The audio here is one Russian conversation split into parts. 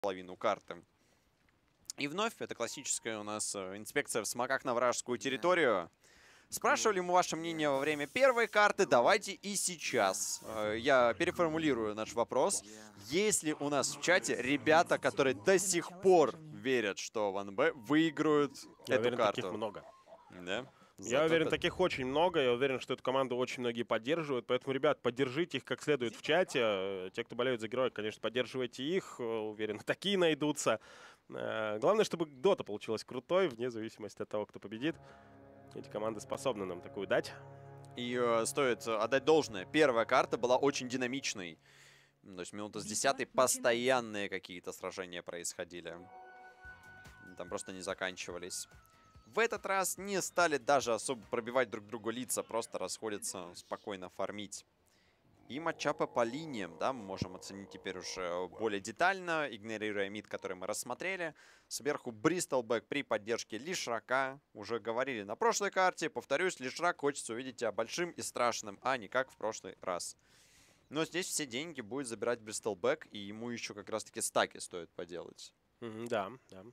половину карты. И вновь это классическая у нас инспекция в смоках на вражескую территорию. Спрашивали мы ваше мнение во время первой карты, давайте и сейчас. Я переформулирую наш вопрос. Есть ли у нас в чате ребята, которые до сих пор верят, что 1B выиграют Я эту уверен, карту? таких много. Да? Я уверен, таких очень много. Я уверен, что эту команду очень многие поддерживают. Поэтому, ребят, поддержите их как следует в чате. Те, кто болеют за героя, конечно, поддерживайте их. Уверен, такие найдутся. Главное, чтобы дота получилась крутой, вне зависимости от того, кто победит. Эти команды способны нам такую дать. И стоит отдать должное. Первая карта была очень динамичной. То есть минута с 10-й постоянные какие-то сражения происходили. Там просто не заканчивались. В этот раз не стали даже особо пробивать друг другу лица, просто расходятся спокойно фармить. И матчапы по линиям, да, мы можем оценить теперь уже более детально, игнорируя мид, который мы рассмотрели. Сверху Бристолбэк при поддержке Лишрака. Уже говорили на прошлой карте, повторюсь, Лишрак хочется увидеть тебя большим и страшным, а не как в прошлый раз. Но здесь все деньги будет забирать Бристолбэк, и ему еще как раз-таки стаки стоит поделать. Да, да.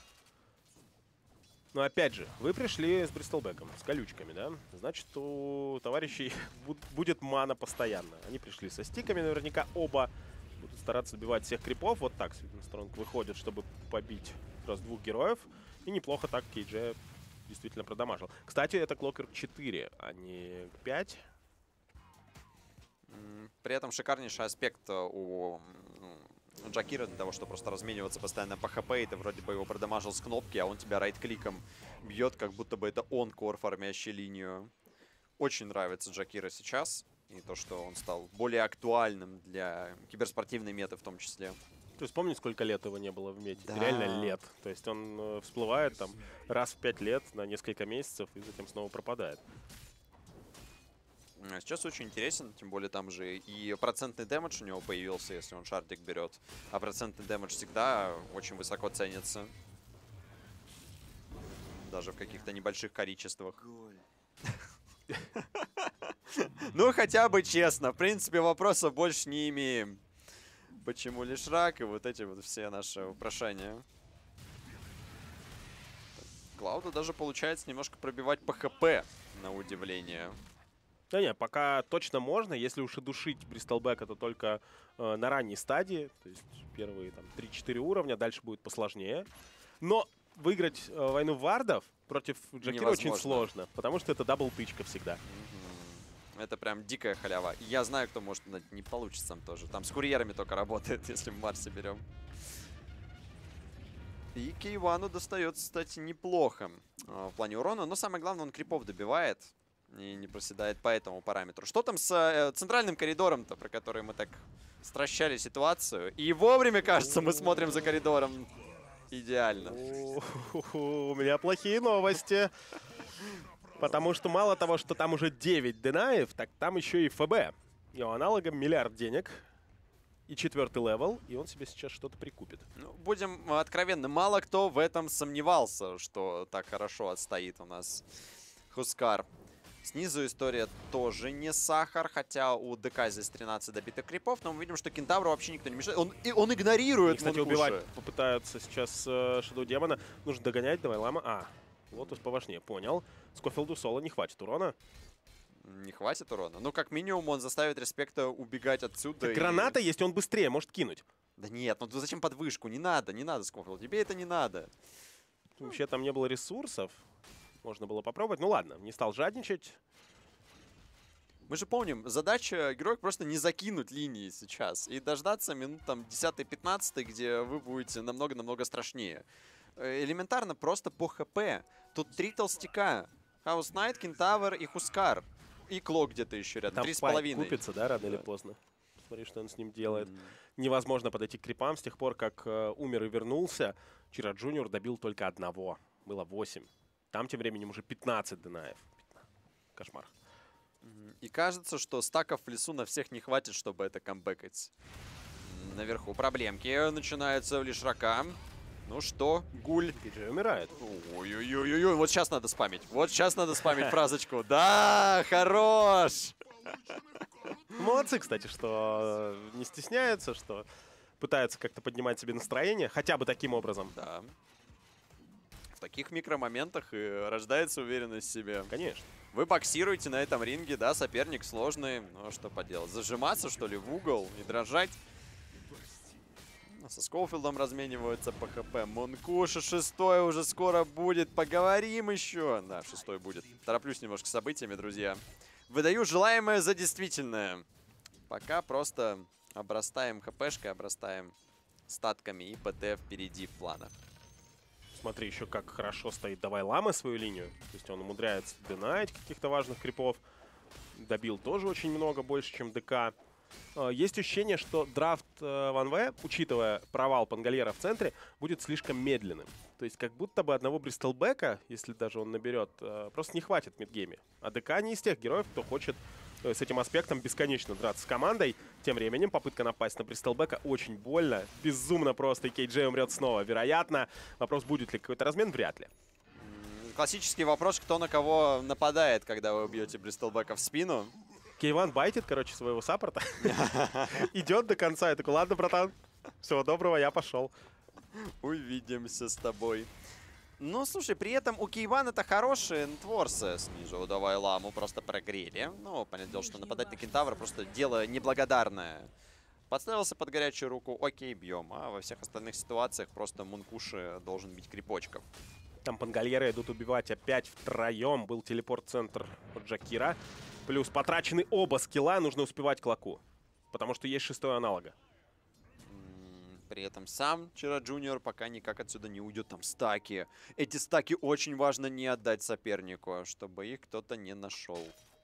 Но опять же, вы пришли с Бристолбэком, с колючками, да? Значит, у товарищей будет мана постоянно. Они пришли со стиками, наверняка оба будут стараться добивать всех крипов. Вот так Светлостронг выходит, чтобы побить раз двух героев. И неплохо так Кейдже действительно продамажил. Кстати, это Клокер 4, а не 5. При этом шикарнейший аспект у Джакира для того, чтобы просто размениваться постоянно по хп, и ты вроде бы его продамажил с кнопки, а он тебя райт-кликом бьет, как будто бы это он кор, фармящий линию. Очень нравится Джакира сейчас, и то, что он стал более актуальным для киберспортивной меты в том числе. То есть помни, сколько лет его не было в мете? Да. Реально лет. То есть он всплывает там раз в 5 лет на несколько месяцев и затем снова пропадает. Сейчас очень интересен, тем более там же и процентный дэмэдж у него появился, если он шардик берет. А процентный дэмэдж всегда очень высоко ценится. Даже в каких-то небольших количествах. Ну, хотя бы честно. В принципе, вопросов больше не имеем. Почему Лишрак и вот эти вот все наши вопрошания. Клауду даже получается немножко пробивать по ХП, на удивление. Да не, пока точно можно. Если уж и душить Бристолбэка, то только на ранней стадии. То есть первые там 3-4 уровня, дальше будет посложнее. Но выиграть войну вардов против Джакира очень сложно, потому что это дабл-тычка всегда. Это прям дикая халява. И я знаю, кто может, не получится там тоже. Там с курьерами только работает, если в Марсе берем. И Кейвану достается, кстати, неплохо в плане урона. Но самое главное, он крипов добивает. И не проседает по этому параметру. Что там с центральным коридором-то, про который мы так стращали ситуацию? И вовремя, кажется, мы смотрим за коридором. Идеально. У меня плохие новости. Потому что мало того, что там уже 9 денаев, так там еще и ФБ. Его аналогом $1 миллиард денег. И 4-й левел, и он себе сейчас что-то прикупит. Ну, будем откровенны, мало кто в этом сомневался, что так хорошо отстоит у нас Хускар. Снизу история тоже не сахар, хотя у ДК здесь 13 добитых крипов, но мы видим, что Кентавру вообще никто не мешает. Он игнорирует. И, кстати, убивать попытаются сейчас Шэдоу Демона. Нужно догонять, давай лама. Лотус поважнее, понял. Скофилду соло не хватит урона. Не хватит урона? Ну, как минимум, он заставит Респекта убегать отсюда. Граната есть, он быстрее может кинуть. Да нет, ну зачем под вышку? Не надо, Скофилд, тебе это не надо. Вообще там не было ресурсов. Можно было попробовать. Ну ладно, не стал жадничать. Мы же помним, задача героев просто не закинуть линии сейчас. И дождаться минут там 10-15, где вы будете намного-намного страшнее. Элементарно просто по ХП. Тут 3 толстяка. Хаус Найт, Кентавр и Хускар. И Клок где-то еще рядом. 3,5. Купится, да, рано или поздно. Смотри, что он с ним делает. Невозможно подойти к крипам. С тех пор, как умер и вернулся, Чира Джуниор добил только одного. Было 8. Там тем временем уже 15 денаев. Кошмар. И кажется, что стаков в лесу на всех не хватит, чтобы это камбэкать. Наверху проблемки начинаются в Лишрака. Ну что, Гуль? Кейджей умирает. Ой-ой-ой-ой, вот сейчас надо спамить. Вот сейчас надо спамить фразочку. Да, хорош! Молодцы, кстати, что не стесняются, что пытается как-то поднимать себе настроение, хотя бы таким образом. Да. В таких микромоментах и рождается уверенность в себе. Конечно. Вы боксируете на этом ринге, да, соперник сложный. Ну, что поделать? Зажиматься, что ли, в угол и дрожать? Со Скоуфилдом размениваются по ХП. Мункуша 6-й уже скоро будет. Поговорим еще. Да, 6-й будет. Тороплюсь немножко событиями, друзья. Выдаю желаемое за действительное. Пока просто обрастаем ХПшкой, обрастаем статками и ПТ впереди в планах. Смотри, еще как хорошо стоит Давай Лама свою линию. То есть он умудряется динать каких-то важных крипов. Добил тоже очень много, больше, чем ДК. Есть ощущение, что драфт 1В, учитывая провал Пангольера в центре, будет слишком медленным. То есть как будто бы одного Бристлбека, если даже он наберет, просто не хватит в мидгейме. А ДК не из тех героев, кто хочет с этим аспектом бесконечно драться с командой. Тем временем попытка напасть на Бристлбека очень больно. Безумно просто, и KJ умрет снова. Вероятно. Вопрос, будет ли какой-то размен, вряд ли. Классический вопрос, кто на кого нападает, когда вы бьете Бристлбека в спину. K1 байтит, короче, своего саппорта. Идет до конца. Я такой, ладно, братан, всего доброго, я пошел. Увидимся с тобой. Ну, слушай, при этом у K1 это хорошие нетворсы снизу. Давай Ламу просто прогрели. Ну, понятное дело, что нападать на Кентавра просто дело неблагодарное. Подставился под горячую руку, окей, бьем. А во всех остальных ситуациях просто Мункуши должен бить крипочков. Там Пангольеры идут убивать опять втроем. Был телепорт-центр от Джакира. Плюс потрачены оба скилла, нужно успевать клаку. Потому что есть 6-й аналога. При этом сам Чира Джуниор пока никак отсюда не уйдет. Там стаки. Эти стаки очень важно не отдать сопернику, чтобы их кто-то не нашел.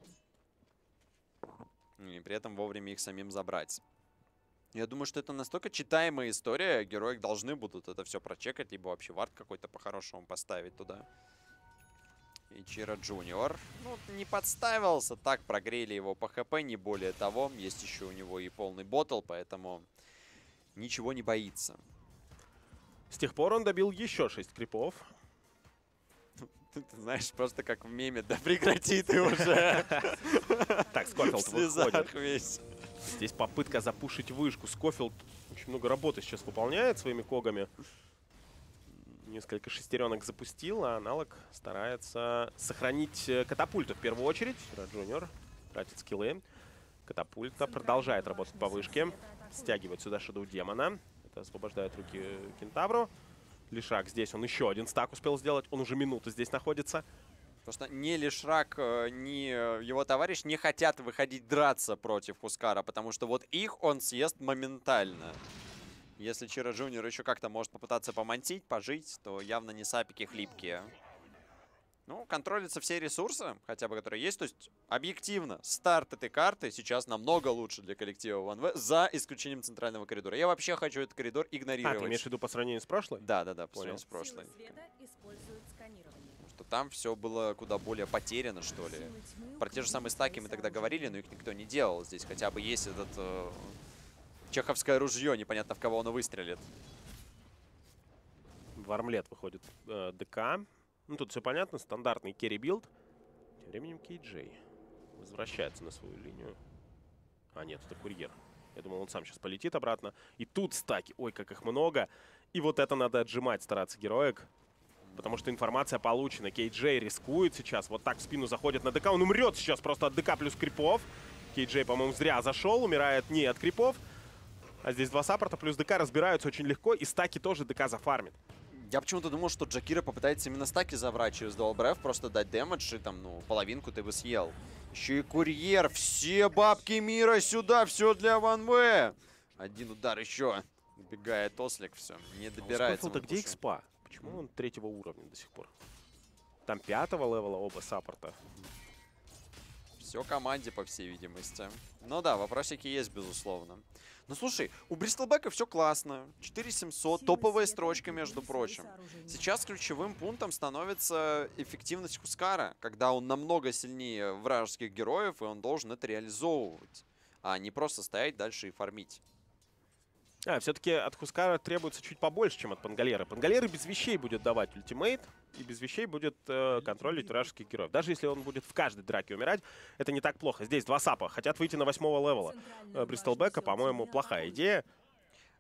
И при этом вовремя их самим забрать. Я думаю, что это настолько читаемая история. Герои должны будут это все прочекать, либо вообще вард какой-то по-хорошему поставить туда. И Чира Джуниор, ну, не подставился, так прогрели его по ХП, не более того. Есть еще у него и полный ботл, поэтому ничего не боится. С тех пор он добил еще 6 крипов. Ты знаешь, просто как в меме, да прекрати ты уже. Так, Скофилд выходит. Весь. Здесь попытка запушить вышку. Скофилд очень много работы сейчас выполняет своими когами. Несколько шестеренок запустил, а аналог старается сохранить катапульту в первую очередь. Джуниор тратит скиллы. Катапульта продолжает работать по вышке. Стягивает сюда Шэдоу Демона. Это освобождает руки Кентавру. Лишак здесь, он еще один стак успел сделать. Он уже минуту здесь находится. Просто ни Лишрак, ни его товарищ не хотят выходить драться против Хускара, потому что вот их он съест моментально. Если Чира Джуниор еще как-то может попытаться помонтить, пожить, то явно не сапики хлипкие. Ну, контролятся все ресурсы, хотя бы которые есть. То есть, объективно, старт этой карты сейчас намного лучше для коллектива 1В, за исключением центрального коридора. Я вообще хочу этот коридор игнорировать. А, ты имеешь в виду по сравнению с прошлой? Да, по сравнению с прошлой. Что там все было куда более потеряно, что ли. Про те же самые стаки мы тогда говорили, но их никто не делал. Здесь хотя бы есть этот... чеховское ружье, непонятно в кого оно выстрелит. В армлет выходит ДК. Ну, тут все понятно, стандартный керри-билд. Тем временем KJ возвращается на свою линию. А, нет, это курьер. Я думал, он сам сейчас полетит обратно. И тут стаки. Ой, как их много. И вот это надо отжимать, стараться героек. Потому что информация получена. KJ рискует сейчас. Вот так в спину заходит на ДК. Он умрет сейчас просто от ДК плюс крипов. KJ, по-моему, зря зашел. Умирает не от крипов. А здесь два саппорта плюс ДК разбираются очень легко. И стаки тоже ДК зафармит. Я почему-то думал, что Джакира попытается именно стаки забрать через Dual Breath, просто дать дэмэдж, и там, ну, половинку ты бы съел. Еще и курьер. Все бабки мира сюда, все для 1В. Один удар еще. Убегает Ослик, все, не добирается. А где экспа? Почему он 3-го уровня до сих пор? Там 5-го левела оба саппорта. Все команде, по всей видимости. Ну да, вопросики есть, безусловно. Ну слушай, у Бристлбека все классно. 4700, топовая строчка, между прочим. Сейчас ключевым пунктом становится эффективность Хускара, когда он намного сильнее вражеских героев, и он должен это реализовывать, а не просто стоять дальше и фармить. Все-таки от Хускара требуется чуть побольше, чем от Пангольера. Пангольера без вещей будет давать ультимейт, и без вещей будет контролить вражеских героев. Даже если он будет в каждой драке умирать, это не так плохо. Здесь два сапа. Хотят выйти на 8-го левела Бристлбека, по-моему, плохая идея.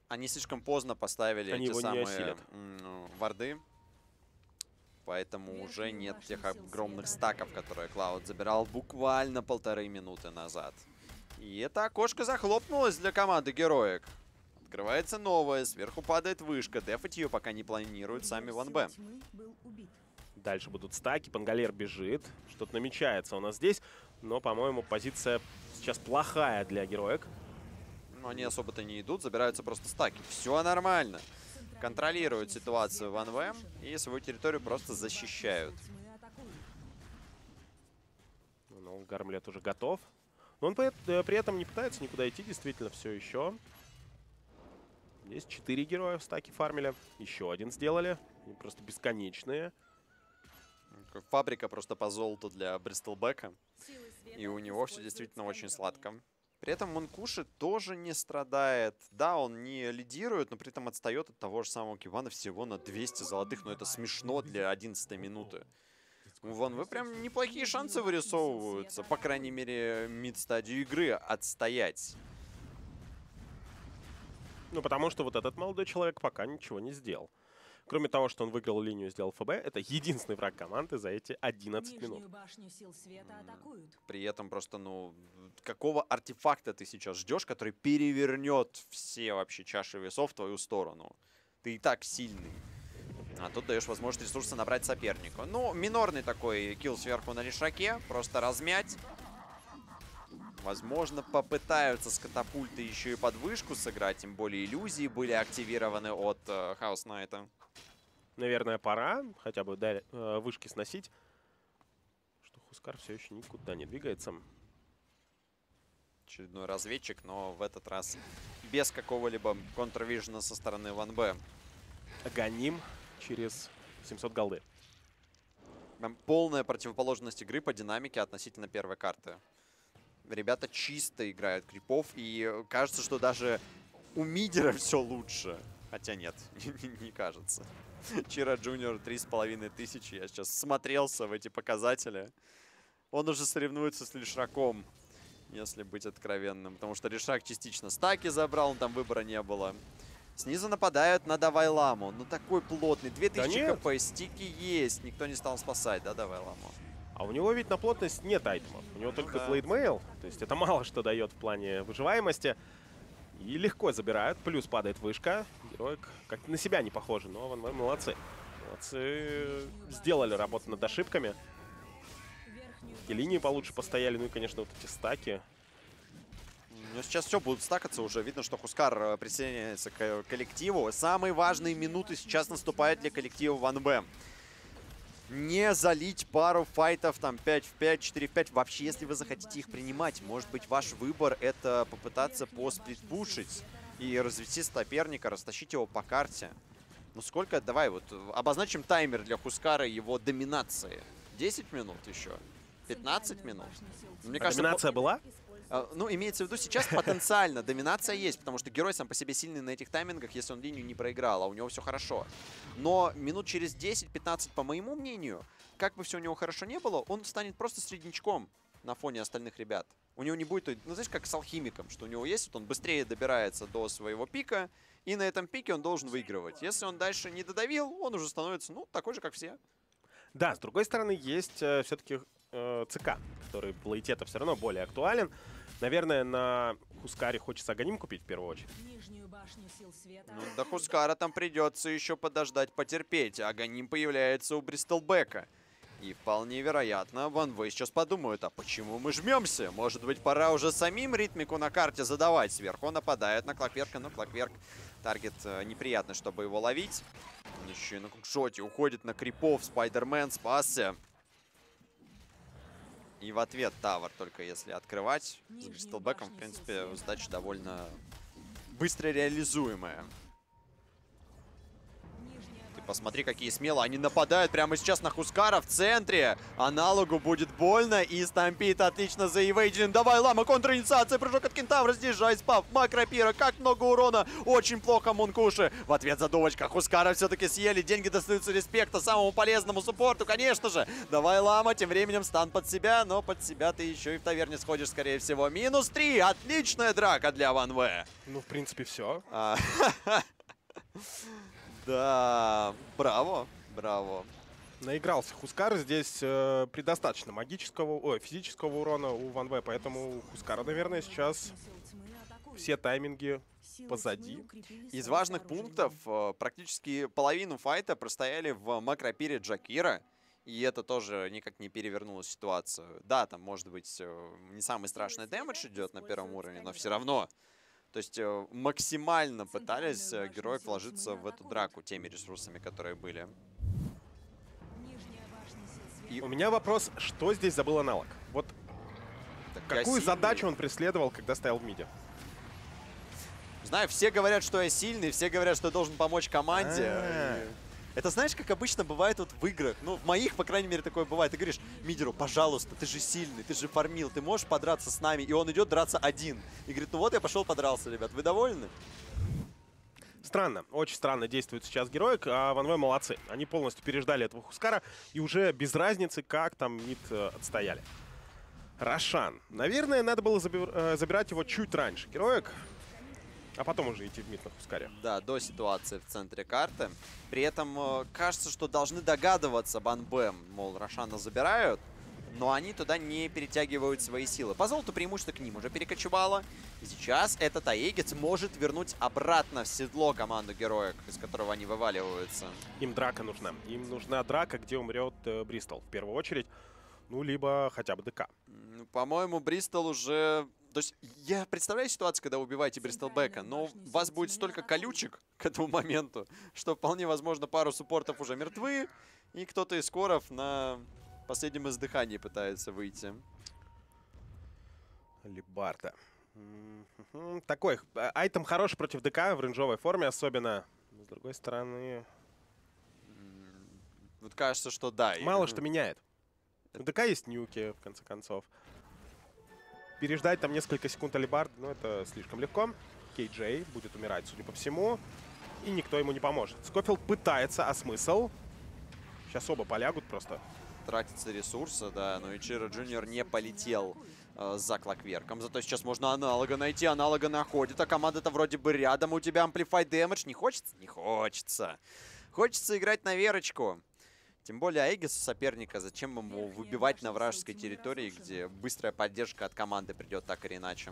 Они слишком поздно поставили Они эти его не самые осилят. варды. Поэтому уже нет тех огромных стаков, которые Клауд забирал буквально 1,5 минуты назад. И это окошко захлопнулось для команды Героик. Открывается новое, сверху падает вышка. Дефать ее пока не планируют сами ВНБ. Дальше будут стаки, Пангалер бежит. Что-то намечается у нас здесь. Но, по-моему, позиция сейчас плохая для Героик. Но они особо-то не идут, забираются просто стаки. Все нормально. Контролируют ситуацию в ВНВ и свою территорию просто защищают. Ну, Гармлет уже готов. Но он при этом не пытается никуда идти, действительно, все еще. Здесь 4 героя в стаке фармили. Еще один сделали. Они просто бесконечные. Фабрика просто по золоту для Бристлбека. И у него все действительно очень сладко. При этом Мункуши тоже не страдает. Да, он не лидирует, но при этом отстает от того же самого Кивана всего на 200 золотых. Но это смешно для 11 минуты. У ВНВ прям неплохие шансы вырисовываются. По крайней мере, мид-стадию игры отстоять. Ну, потому что вот этот молодой человек пока ничего не сделал. Кроме того, что он выиграл линию и сделал ФБ, это единственный враг команды за эти 11 минут. При этом просто, ну, какого артефакта ты сейчас ждешь, который перевернет все вообще чаши весов в твою сторону? Ты и так сильный. А тут даешь возможность ресурса набрать сопернику. Ну, минорный такой килл сверху на Лишаке. Просто размять. Возможно, попытаются с катапульты еще и подвышку сыграть. Тем более иллюзии были активированы от Хаус Найта. Наверное, пора хотя бы вышки сносить. Что Хускар все еще никуда не двигается. Очередной разведчик, но в этот раз без какого-либо контрвижена со стороны ВНБ. Аганим через 700 голды. Прям полная противоположность игры по динамике относительно первой карты. Ребята чисто играют крипов, и кажется, что даже у мидера все лучше. Хотя нет, не кажется. Чира Джуниор 3500. Я сейчас смотрелся в эти показатели. Он уже соревнуется с Лишраком, если быть откровенным. Потому что Лишрак частично стаки забрал, там выбора не было. Снизу нападают на Давайламу. Ну такой плотный. 2000 хп, стики есть. Никто не стал спасать, да, Давайламу? А у него ведь на плотность нет айтемов. У него только Blade То есть это мало что дает в плане выживаемости. И легко забирают. Плюс падает вышка. Героик как-то на себя не похожи, но ВНВ молодцы. Молодцы. Сделали работу над ошибками. И линии получше постояли. Ну и, конечно, вот эти стаки. Ну, сейчас все будут стакаться уже. Видно, что Хускар присоединяется к коллективу. Самые важные минуты сейчас наступают для коллектива ВНБ. Не залить пару файтов, там, 5 в 5, 4 в 5. Вообще, если вы захотите их принимать, может быть, ваш выбор — это попытаться посплитпушить и развести соперника, растащить его по карте. Ну, сколько? Давай вот обозначим таймер для Хускара и его доминации. 10 минут еще? 15 минут? Мне кажется, доминация была? Ну, имеется в виду, сейчас потенциально доминация есть, потому что герой сам по себе сильный на этих таймингах, если он линию не проиграл, а у него все хорошо. Но минут через 10-15, по моему мнению, как бы все у него хорошо не было, он станет просто среднячком на фоне остальных ребят. У него не будет, ну, знаешь, как с алхимиком, что у него есть, вот он быстрее добирается до своего пика, и на этом пике он должен выигрывать. Если он дальше не додавил, он уже становится, ну, такой же, как все. Да, с другой стороны, есть все-таки ЦК, который в лейте-то все равно более актуален. Наверное, на Хускаре хочется Аганим купить в первую очередь. Ну, до Хускара там придется еще подождать, потерпеть. Аганим появляется у Бристлбека. И вполне вероятно, ВНВ сейчас подумают, а почему мы жмемся? Может быть, пора уже самим ритмику на карте задавать. Сверху нападает на Клокверка, но Клокверк таргет неприятный, чтобы его ловить. Он еще и на кукшоте уходит на крипов. Спайдермен спасся. И в ответ тавер, только если открывать. С Бристлбеком, в принципе, задача довольно быстро реализуемая. Ты, по посмотри, какие смело. Они нападают прямо сейчас на Хускара в центре. Аналогу будет больно. И Стампит отлично заевейджен. Давай, Лама, контр-инициация, прыжок от Кентавра. Здесь же Айспав, Макропира. Как много урона. Очень плохо Мункуши. В ответ задумочка. Хускара все-таки съели. Деньги достаются Респекта, самому полезному суппорту, конечно же. Давай, Лама, тем временем стан под себя. Но под себя ты еще и в таверне сходишь, скорее всего. -3. Отличная драка для Ван В. Ну, в принципе, все. Да, браво, браво. Наигрался Хускар. Здесь предостаточно физического урона у Ван В, поэтому у Хускара, наверное, сейчас все тайминги позади. Из важных пунктов практически половину файта простояли в макропире Джакира. И это тоже никак не перевернуло ситуацию. Да, там, может быть, не самый страшный дэмэдж идет на первом уровне, но все равно. То есть максимально пытались герои вложиться в эту драку теми ресурсами, которые были. И у меня вопрос, что здесь забыл аналог? Вот какую задачу он преследовал, когда стоял в миде? Знаю, все говорят, что я сильный, все говорят, что я должен помочь команде. Это знаешь, как обычно бывает вот в играх. Ну, в моих, по крайней мере, такое бывает. Ты говоришь Мидеру: пожалуйста, ты же сильный, ты же фармил, ты можешь подраться с нами. И он идет драться один. И говорит: ну вот я пошел подрался, ребят. Вы довольны? Странно, очень странно действует сейчас Героик, а Ван В молодцы. Они полностью переждали этого Хускара и уже без разницы, как там мид отстояли. Рошан. Наверное, надо было забирать его чуть раньше. Героик, а потом уже идти в мид на Хускаре. Да, до ситуации в центре карты. При этом кажется, что должны догадываться Банбэм, мол, Рошана забирают, но они туда не перетягивают свои силы. По золоту преимущество к ним уже перекочевало. И сейчас этот Аегис может вернуть обратно в седло команду Героек, из которого они вываливаются. Им драка нужна. Им нужна драка, где умрет Бристол в первую очередь. Ну, либо хотя бы ДК. По-моему, Бристол уже... То есть я представляю ситуацию, когда убиваете Бристолбека, но у вас будет столько колючек к этому моменту, что вполне возможно пару суппортов уже мертвы, и кто-то из скоров на последнем издыхании пытается выйти. Либарда. Такой айтем хороший против ДК в рейнджовой форме, особенно. С другой стороны... Вот кажется, что да. Мало что меняет. У ДК есть нюки, в конце концов. Переждать там несколько секунд Алибард, ну, это слишком легко. Кейджей будет умирать, судя по всему. И никто ему не поможет. Скофилд пытается, а смысл? Сейчас оба полягут просто. Тратятся ресурсы, да, но Ичиро Джуниор не полетел за Клокверком. Зато сейчас можно аналога найти, аналога находит, а команда-то вроде бы рядом. У тебя Amplify Damage. Не хочется? Не хочется. Хочется играть на верочку. Тем более Аегис у соперника, зачем ему выбивать на вражеской территории, где быстрая поддержка от команды придет так или иначе.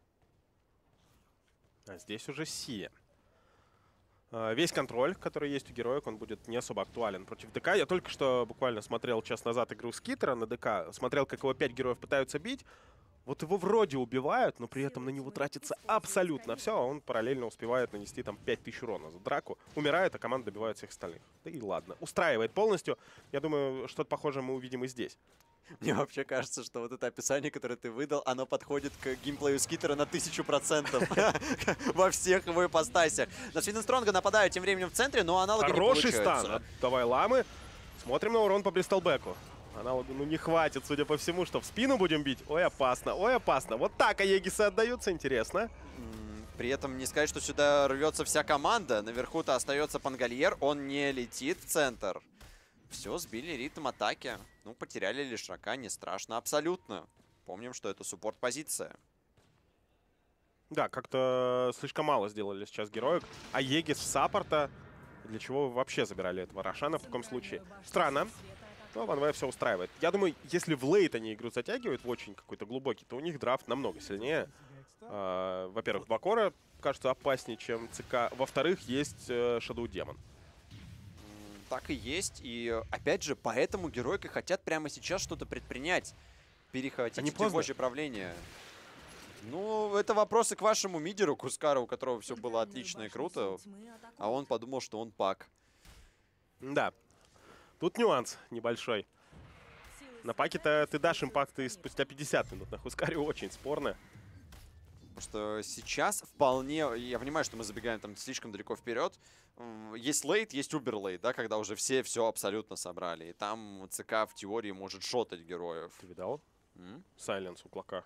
А здесь уже Сия. Весь контроль, который есть у Героек, он будет не особо актуален против ДК. Я только что буквально смотрел час назад игру Скитера на ДК. Смотрел, как его 5 героев пытаются бить. Вот его вроде убивают, но при этом на него тратится абсолютно все, а он параллельно успевает нанести там 5000 урона за драку. Умирает, а команда добивает всех остальных. Да и ладно. Устраивает полностью. Я думаю, что-то похожее мы увидим и здесь. Мне вообще кажется, что вот это описание, которое ты выдал, оно подходит к геймплею Скитера на 1000%. Во всех его ипостасях. На Свиненстронга нападают тем временем в центре, но аналоги не получаются. Хороший стан. Давай Ламы. Смотрим на урон по Бристолбеку. Аналогу, ну, не хватит, судя по всему, что в спину будем бить. Ой, опасно, ой, опасно. Вот так Аегисы отдаются, интересно. При этом не сказать, что сюда рвется вся команда. Наверху-то остается Пангальер, он не летит в центр. Все, сбили ритм атаки. Ну, потеряли Лишрака, не страшно абсолютно. Помним, что это суппорт-позиция. Да, как-то слишком мало сделали сейчас героек. Аегис саппорта. Для чего вы вообще забирали этого Рошана в таком случае? Странно. Но Ван В все устраивает. Я думаю, если в лейт они игру затягивают в очень какой-то глубокий, то у них драфт намного сильнее. Во-первых, 2 кора кажется опаснее, чем ЦК. Во-вторых, есть Shadow Demon. Так и есть. И опять же, поэтому героики хотят прямо сейчас что-то предпринять. Перехватить текущее правление. Ну, это вопросы к вашему мидеру, Кускару, у которого все было отлично и круто. А он подумал, что он пак. Да. Тут нюанс небольшой. На паке-то ты дашь импакты спустя 50 минут. На Хускаре очень спорно. Потому что сейчас вполне... Я понимаю, что мы забегаем там слишком далеко вперед. Есть лейт, есть убер-лейт, да, когда уже все абсолютно собрали. И там ЦК в теории может шотать героев. Ты видал? Сайленс у Клока.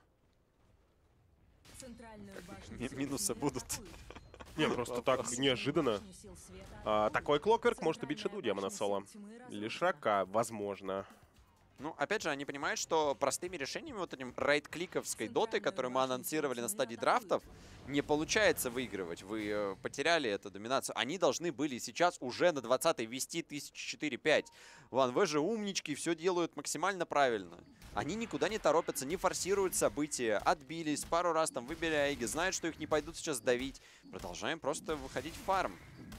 Минусы будут. Не, просто так неожиданно. Такой Клокверк может убить Шеду Демона соло. Или Шрака, возможно. Ну, опять же, они понимают, что простыми решениями, вот этим райт-кликовской дотой, которую мы анонсировали на стадии драфтов, не получается выигрывать. Вы потеряли эту доминацию. Они должны были сейчас уже на 20-й вести 1004-5. Ван же умнички, все делают максимально правильно. Они никуда не торопятся, не форсируют события. Отбились, пару раз там выбили Айги, знают, что их не пойдут сейчас давить. Продолжаем просто выходить в фарм.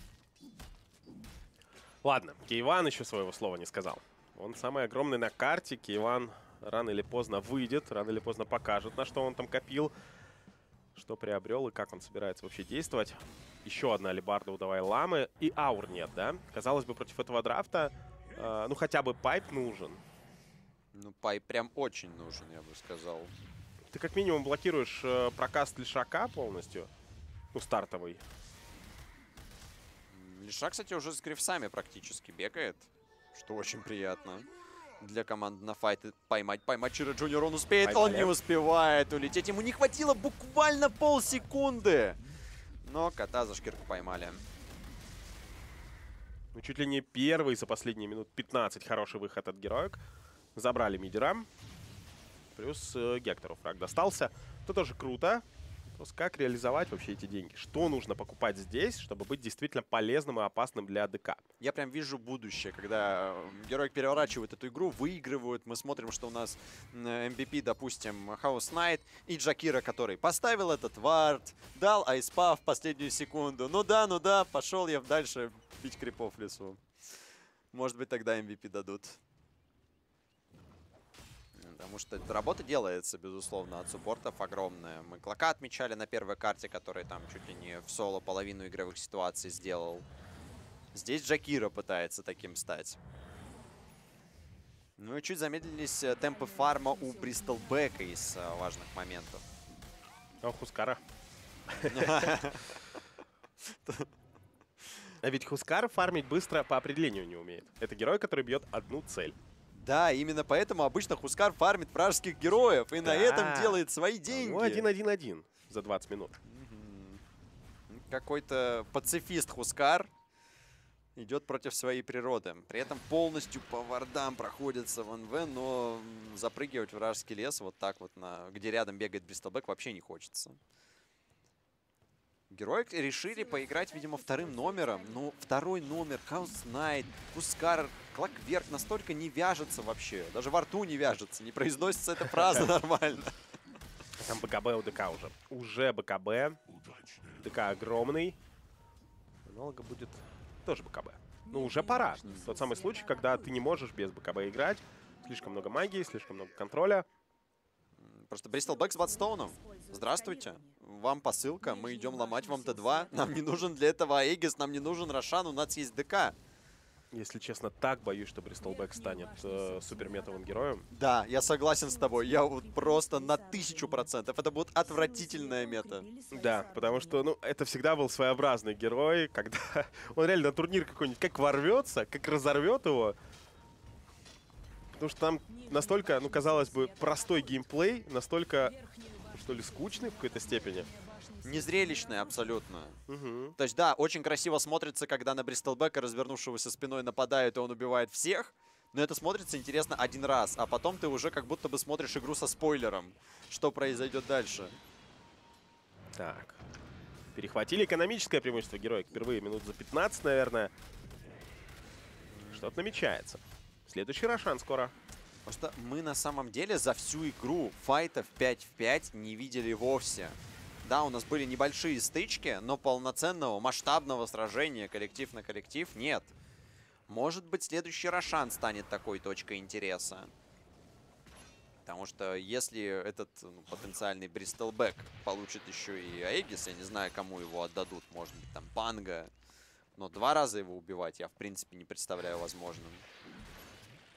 Ладно, Кейван еще своего слова не сказал. Он самый огромный на карте. Кейван рано или поздно выйдет, рано или поздно покажет, на что он там копил, что приобрел и как он собирается вообще действовать. Еще одна алебарда у Давай Ламы. И аур нет, да? Казалось бы, против этого драфта, ну, хотя бы пайп нужен. Ну, пайп прям очень нужен, я бы сказал. Ты как минимум блокируешь прокаст Лишака полностью. Ну, стартовый. Лиша, кстати, уже с грифсами практически бегает. Что очень приятно для команды на файты. Поймать Чиро Джуниор он успеет. Он не успевает улететь. Ему не хватило буквально полсекунды. Но кота за шкирку поймали. Ну, чуть ли не первый за последние минут 15 хороший выход от героек. Забрали мидера. Плюс Гектору фраг достался. Это тоже круто. Просто как реализовать вообще эти деньги? Что нужно покупать здесь, чтобы быть действительно полезным и опасным для АДК? Я прям вижу будущее, когда герои переворачивают эту игру, выигрывают. Мы смотрим, что у нас MVP, допустим, Хаус Найт и Джакира, который поставил этот вард, дал айспа в последнюю секунду. Ну да, пошел я дальше бить крипов в лесу. Может быть, тогда MVP дадут. Потому что эта работа делается, безусловно, от суппортов огромная. Мы Клока отмечали на первой карте, который там чуть ли не в соло половину игровых ситуаций сделал. Здесь Джакира пытается таким стать. Ну и чуть замедлились темпы фарма у Бристлбека из важных моментов. О, Хускара. А ведь Хускар фармить быстро по определению не умеет. Это герой, который бьет одну цель. Да, именно поэтому обычно Хускар фармит вражеских героев и на этом делает свои деньги. Ну, 1-1-1 за 20 минут. Какой-то пацифист Хускар идет против своей природы. При этом полностью по вардам проходится в НВ, но запрыгивать в вражеский лес вот так вот, где рядом бегает Бристлбек, вообще не хочется. Герои решили поиграть, видимо, вторым номером. Ну, второй номер, Хаус Найт, Хускар, Клокверк настолько не вяжется вообще. Даже во рту не вяжется, не произносится эта фраза нормально. Там БКБ у ДК уже. Уже БКБ. ДК огромный. Аналога будет тоже БКБ. Ну, уже пора. Тот самый случай, когда ты не можешь без БКБ играть. Слишком много магии, слишком много контроля. Просто Бристлбек с Бладстоуном. Здравствуйте. Вам посылка, мы идем ломать вам Т2. Нам не нужен для этого Аегис, нам не нужен Рошан, у нас есть ДК. Если честно, так боюсь, что Бристлбек станет суперметовым героем. Да, я согласен с тобой. Я вот просто на 1000%. Это будет отвратительная мета. Да, потому что, ну, это всегда был своеобразный герой, когда он реально на турнир какой-нибудь как ворвется, как разорвет его. Потому что там настолько, ну, казалось бы, простой геймплей, настолько, что ли, скучный в какой-то степени. Незрелищный абсолютно. Угу. То есть, да, очень красиво смотрится, когда на Бристлбека, развернувшегося спиной, нападают, и он убивает всех. Но это смотрится интересно один раз, а потом ты уже как будто бы смотришь игру со спойлером, что произойдет дальше. Так. Перехватили экономическое преимущество героя впервые минут за 15, наверное. Что-то намечается. Следующий Рошан скоро. Просто мы на самом деле за всю игру файтов 5 в 5 не видели вовсе. Да, у нас были небольшие стычки, но полноценного масштабного сражения коллектив на коллектив нет. Может быть, следующий Рошан станет такой точкой интереса. Потому что если этот потенциальный Бристлбек получит еще и Аегис, я не знаю, кому его отдадут. Может быть, там Панга. Но 2 раза его убивать я, в принципе, не представляю возможным.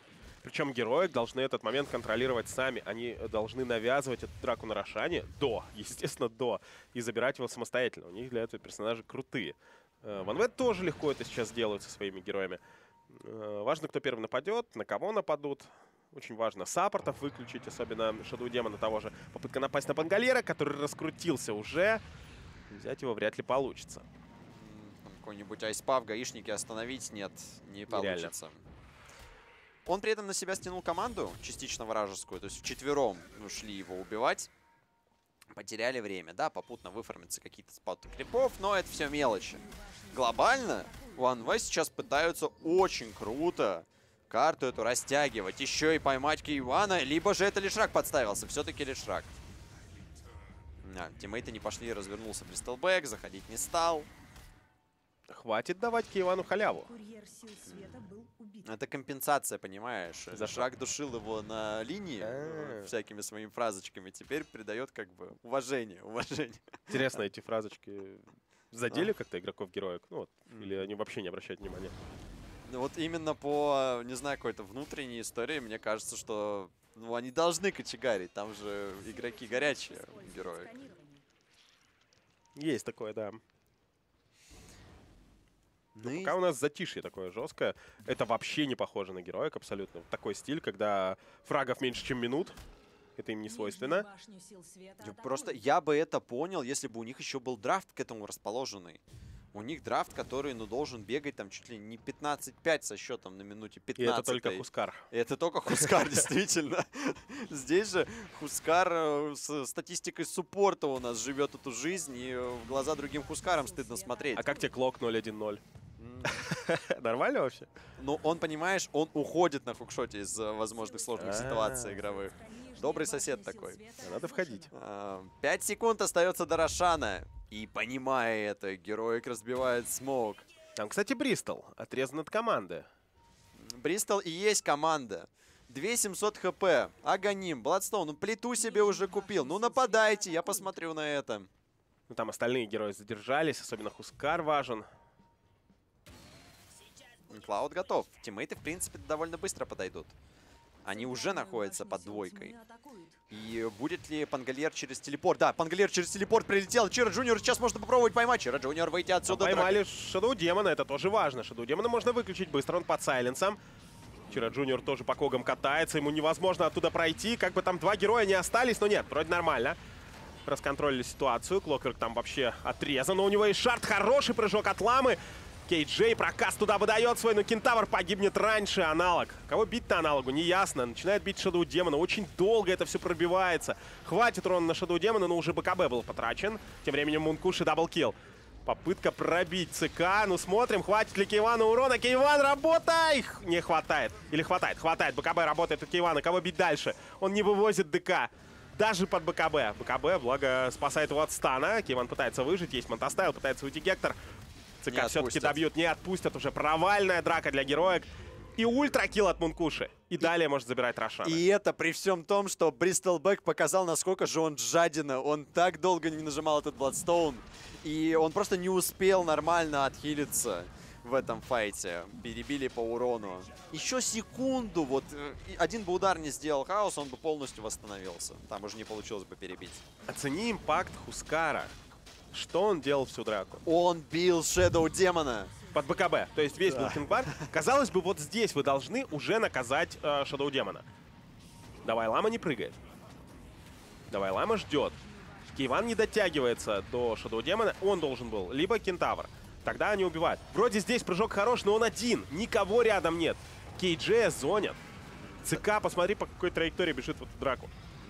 Причем герои должны этот момент контролировать сами. Они должны навязывать эту драку на Рошане естественно, и забирать его самостоятельно. У них для этого персонажи крутые. Ванвет тоже легко это сейчас делают со своими героями. Важно, кто первый нападет, на кого нападут. Очень важно саппортов выключить, особенно Шадоу Демона того же. Попытка напасть на Пангольера, который раскрутился уже. Взять его вряд ли получится. Какой-нибудь айспав, гаишники остановить нет, не получится. Он при этом на себя стянул команду, частично вражескую, то есть вчетвером ушли его убивать. Потеряли время, да, попутно выформятся какие-то споты крипов, но это все мелочи. Глобально OneWest сейчас пытаются очень круто карту эту растягивать, еще и поймать Кейвана, либо же это Лишрак подставился, все-таки Лишрак. Тиммейты не пошли, развернулся Бристлбэк, заходить не стал. Хватит давать Кейвану халяву. Это компенсация, понимаешь? Лишрак душил его на линии всякими своими фразочками, теперь придает как бы уважение. Интересно, эти фразочки задели как-то игроков-героек? Ну, вот, или они вообще не обращают внимания? Вот именно по, не знаю, какой-то внутренней истории, мне кажется, что они должны кочегарить. Там же игроки горячие, герои. Есть такое, да. Ну пока у нас затишье такое жесткое. Это вообще не похоже на героек абсолютно. Такой стиль, когда фрагов меньше, чем минут. Это им не свойственно. Просто я бы это понял, если бы у них еще был драфт к этому расположенный. У них драфт, который, должен бегать там чуть ли не 15-5 со счетом на минуте 15. И это только Хускар. Это только Хускар, действительно. Здесь же Хускар с статистикой суппорта у нас живет эту жизнь, и в глаза другим Хускарам стыдно смотреть. А как тебе Клок 0-1-0? Нормально вообще? Ну, он, понимаешь, он уходит на хукшоте из возможных сложных ситуаций игровых. Добрый сосед такой. Надо входить. 5 секунд остается до Рошана. И, понимая это, героик разбивает смоук. Там, кстати, Бристол отрезан от команды. Бристол и есть команда. 2700 хп. Аганим, Бладстоун, плиту себе уже купил. Ну, нападайте, я посмотрю на это. Ну, там остальные герои задержались, особенно Хускар важен. Клауд готов. Тиммейты, в принципе, довольно быстро подойдут. Они уже находятся под двойкой. И будет ли Пангольер через телепорт? Да, Пангольер через телепорт прилетел. Чиро Джуниор сейчас можно попробовать поймать. Чиро Джуниор выйти отсюда. Поймали Шадоу Демона, это тоже важно. Шадоу Демона можно выключить быстро, он под сайленсом. Чиро Джуниор тоже по когам катается, ему невозможно оттуда пройти. Как бы там два героя не остались, но нет, вроде нормально. Расконтролили ситуацию, Клокверк там вообще отрезан. Но у него есть шарт, хороший прыжок от ламы. Кейджей прокаст туда выдает свой, но Кентавр погибнет раньше. Аналог. Кого бить-то аналогу? Неясно. Начинает бить Шадоу Демона. Очень долго это все пробивается. Хватит урона на Шадоу Демона, но уже БКБ был потрачен. Тем временем Мункуши даблкилл. Попытка пробить ЦК. Ну смотрим, хватит ли Кейвану урона. Кейван, работай! Не хватает. Или хватает? Хватает. БКБ работает у Кейвана. Кого бить дальше? Он не вывозит ДК. Даже под БКБ. БКБ, благо, спасает его от стана. Кейван пытается выжить. Есть Монтастайл, пытается уйти Гектор. ЦК все-таки добьют, не отпустят. Уже провальная драка для героек. И ультракилл от Мункуши. И далее может забирать Рошана. И это при всем том, что Бристлбэк показал, насколько же он жадина. Он так долго не нажимал этот Бладстоун. И он просто не успел нормально отхилиться в этом файте. Перебили по урону. Еще секунду. Вот один бы удар не сделал Хаос, он бы полностью восстановился. Там уже не получилось бы перебить. Оцени импакт Хускара. Что он делал всю драку? Он бил Шэдоу Демона. Под БКБ. То есть весь билдинг-бар. Казалось бы, вот здесь вы должны уже наказать Шэдоу Демона. Давай Лама не прыгает. Давай Лама ждет. Кейван не дотягивается до Шэдоу Демона. Он должен был. Либо Кентавр. Тогда они убивают. Вроде здесь прыжок хорош, но он один. Никого рядом нет. Кейджея зонят. ЦК, посмотри, по какой траектории бежит в эту драку.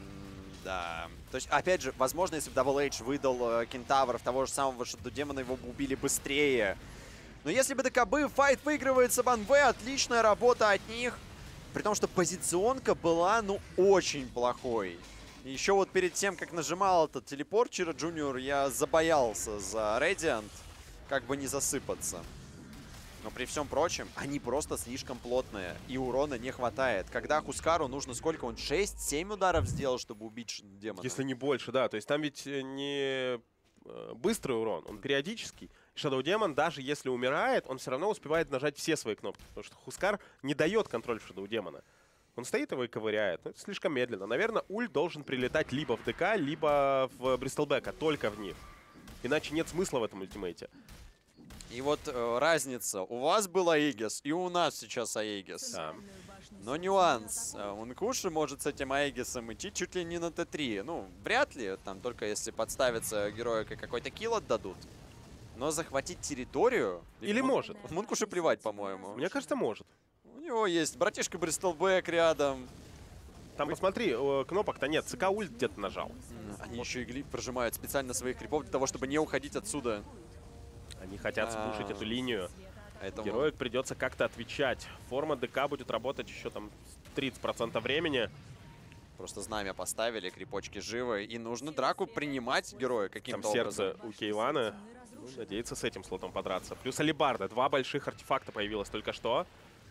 Да. То есть, опять же, возможно, если бы Double H выдал Кентавров того же самого Шэдоу Демона, его бы убили быстрее. Но если бы ДКБ, файт выигрывает Сабанве, отличная работа от них. При том, что позиционка была, очень плохой. И еще вот перед тем, как нажимал этот телепорт Чиро Джуниор, я забоялся за Radiant, как бы не засыпаться. Но при всем прочем, они просто слишком плотные, и урона не хватает. Когда Хускару нужно сколько? Он 6-7 ударов сделал, чтобы убить демона? Если не больше, да. То есть там ведь не быстрый урон, он периодический. Шэдоу Демон, даже если умирает, он все равно успевает нажать все свои кнопки. Потому что Хускар не дает контроль Шэдоу Демона. Он стоит его и ковыряет. Но это слишком медленно. Наверное, ульт должен прилетать либо в ДК, либо в Бристлбека. Только в них. Иначе нет смысла в этом ультимейте. И вот разница. У вас был Аегис, и у нас сейчас Аегис. Да. Но нюанс. Ункуши может с этим Аегисом идти чуть ли не на Т3. Ну, вряд ли. Там только если подставится героик и какой-то килл отдадут. Но захватить территорию... Или может. Мункуши плевать, по-моему. Мне кажется, может. У него есть братишка Бристлбэк рядом. Там, посмотри, кнопок-то нет. ЦК ульт где-то нажал. Они еще и глип прожимают специально своих крипов для того, чтобы не уходить отсюда. Они хотят спушить эту линию. Поэтому... Героик придется как-то отвечать. Форма ДК будет работать еще там 30% времени. Просто знамя поставили, крипочки живы. И нужно драку принимать героя каким-то Там образом. сердце у Кейвана. Ну, надеется с этим слотом подраться. Плюс алибарда. 2 больших артефакта появилось только что.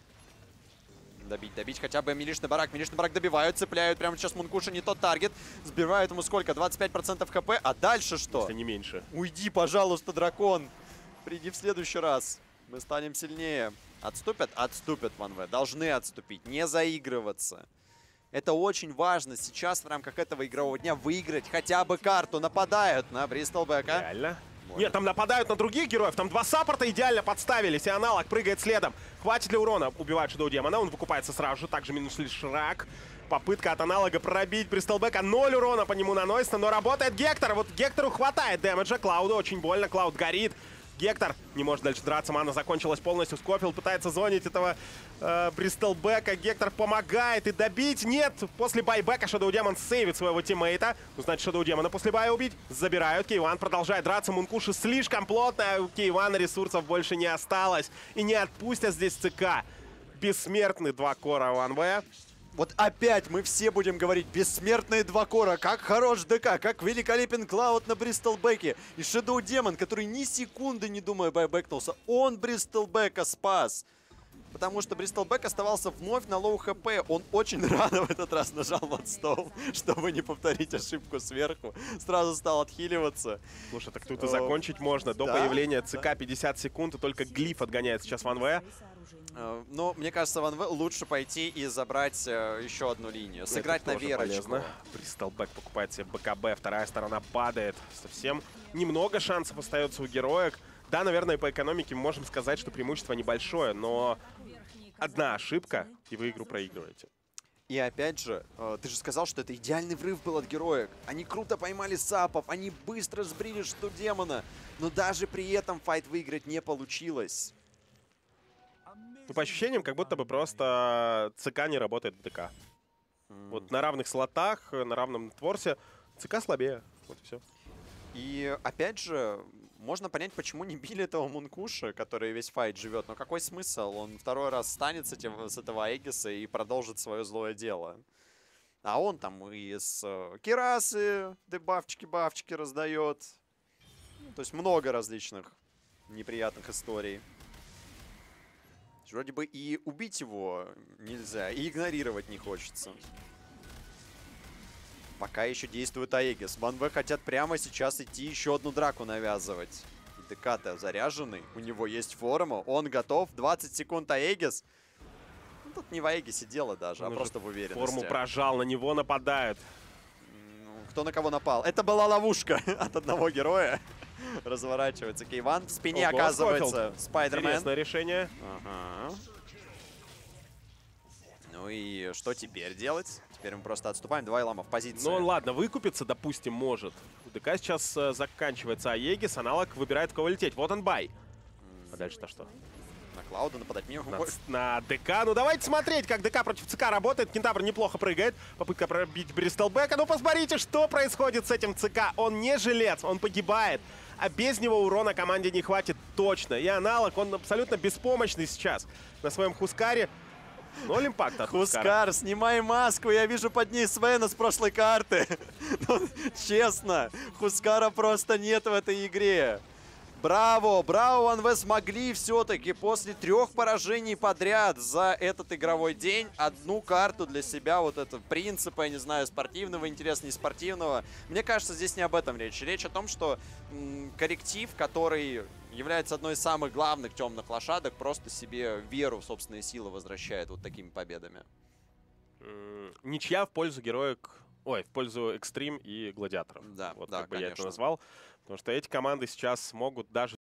Добить хотя бы милишный барак. Милишный барак добивают, цепляют. Прямо сейчас Мункуша не тот таргет. Сбивают ему сколько? 25% хп. А дальше что? Если не меньше. Уйди, пожалуйста, дракон. Приди в следующий раз. Мы станем сильнее. Отступят? Отступят, Ванве. Должны отступить. Не заигрываться. Это очень важно сейчас в рамках этого игрового дня выиграть хотя бы карту. Нападают на Бристлбека. Реально? Нет, там нападают на других героев. Там 2 саппорта идеально подставились. И аналог прыгает следом. Хватит ли урона? Убивает Shadow Демона. Он выкупается сразу же. Также минус лишь Шрак. Попытка от аналога пробить Бристлбека. 0 урона по нему наносится. Но работает Гектор. Вот Гектору хватает дэмэджа. Клауду очень больно. Клауд горит. Гектор не может дальше драться. Мана закончилась полностью. Скофилд пытается зонить этого Бристлбека. Гектор помогает. И добить нет. После байбека Shadow Demon сейвит своего тиммейта. Ну, значит, Shadow Demon после бая убить. Забирают. Кейван продолжает драться. Мункуши слишком плотно. А у Кейвана ресурсов больше не осталось. И не отпустят здесь ЦК. Бессмертный 2 кора 1В. Вот опять мы все будем говорить бессмертные 2 кора, как хорош ДК, как великолепен Клауд на Бристлбеке. И Shadow Demon, который ни секунды не думая байбэкнулся, он Бристлбека спас. Потому что Бристлбек оставался вновь на лоу хп. Он очень рано в этот раз нажал Мадстоун, чтобы не повторить ошибку сверху. Сразу стал отхиливаться. Слушай, так тут и закончить можно. До появления ЦК 50 секунд, и только глиф отгоняет сейчас 1В. Но мне кажется, Ван В лучше пойти и забрать еще одну линию. Сыграть на верочку. Бристлбек покупает себе БКБ, вторая сторона падает. Совсем немного шансов остается у героек. Да, наверное, по экономике мы можем сказать, что преимущество небольшое, но одна ошибка, и вы игру проигрываете. И опять же, ты же сказал, что это идеальный врыв был от героек. Они круто поймали сапов, они быстро сбрили Shadow Демона, но даже при этом файт выиграть не получилось. Ну, по ощущениям, как будто бы просто ЦК не работает в ДК. Вот на равных слотах, на равном творсе ЦК слабее. Вот и все. И опять же, можно понять, почему не били этого Мункуша, который весь файт живет. Но какой смысл? Он второй раз встанет с этого Аегиса и продолжит свое злое дело. А он там и с Кирасы дебафчики-бафчики раздает. Ну, то есть много различных неприятных историй. Вроде бы и убить его нельзя, и игнорировать не хочется. Пока еще действует Аегис. ВанВ хотят прямо сейчас идти еще одну драку навязывать. ДК-то заряженный, у него есть форма, он готов. 20 секунд Аегис. Ну, тут не в Аегисе дело даже, он а просто в уверенности. Форму прожал, на него нападают. Кто на кого напал? Это была ловушка от одного героя. Разворачивается Кейван. В спине оказывается Спайдермен. Интересное решение. Ага. Ну и что теперь делать? Теперь мы просто отступаем. 2 Илама в позиции. Ну ладно, выкупиться, допустим, может. У ДК сейчас заканчивается Аегис. Аналог выбирает, в кого лететь. Вот он бай. А дальше-то что? На Клауда нападать не на ДК. Ну давайте смотреть, как ДК против ЦК работает. Кентавр неплохо прыгает. Попытка пробить Бристлбека. Ну посмотрите, что происходит с этим ЦК. Он не жилец, он погибает. А без него урона команде не хватит точно. И аналог, он абсолютно беспомощный сейчас на своем Хускаре. 0 импакта от Хускар, снимай маску, я вижу под ней Свена с прошлой карты. Ну, честно, Хускара просто нет в этой игре. Браво, браво, ВанВ смогли все-таки после 3 поражений подряд за этот игровой день одну карту для себя, вот это принципа, я не знаю, спортивного интереса, не спортивного. Мне кажется, здесь не об этом речь. Речь о том, что корректив, который является одной из самых главных темных лошадок, просто себе веру в собственные силы возвращает вот такими победами. Ничья в пользу героек... Ой, в пользу Экстрим и Гладиаторов. Да, вот да, как бы я это конечно. назвал. Потому что эти команды сейчас могут даже